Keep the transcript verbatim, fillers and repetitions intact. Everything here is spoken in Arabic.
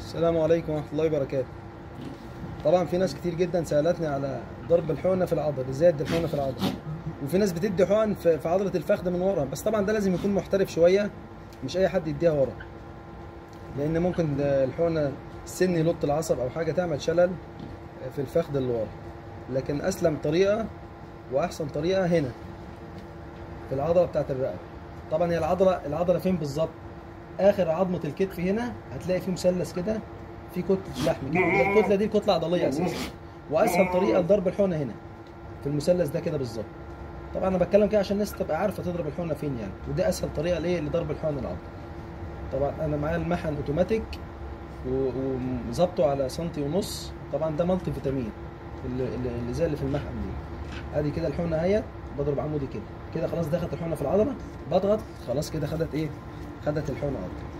السلام عليكم ورحمة الله وبركاته. طبعا في ناس كتير جدا سألتني على ضرب الحقنة في العضل، ازاي ادي الحقنة في العضل، وفي ناس بتدي حقن في في عضلة الفخذ من ورا، بس طبعا ده لازم يكون محترف شوية، مش أي حد يديها ورا، لأن ممكن الحقنة السن يلط العصب أو حاجة تعمل شلل في الفخذ اللي ورا. لكن أسلم طريقة وأحسن طريقة هنا في العضلة بتاعت الرقبة. طبعا هي العضلة العضلة فين بالظبط؟ آخر عظمة الكتف هنا هتلاقي فيه مثلث كده، في كتلة لحم كده، الكتلة دي كتلة عضلية أساسا، وأسهل طريقة لضرب الحقنة هنا في المثلث ده كده بالظبط. طبعا أنا بتكلم كده عشان الناس تبقى عارفة تضرب الحقنة فين يعني، ودي أسهل طريقة لإيه لضرب الحقنة العضلة. طبعا أنا معايا المحن أوتوماتيك وظبطه على سنتي ونص، طبعا ده مالتي فيتامين اللي, اللي زي اللي في المحن دي. ادي كده الحقنه اهيت، بضرب عمودي كده كده، خلاص دخلت الحقنه في العضله، بضغط خلاص كده خدت ايه؟ خدت الحقنه عضله.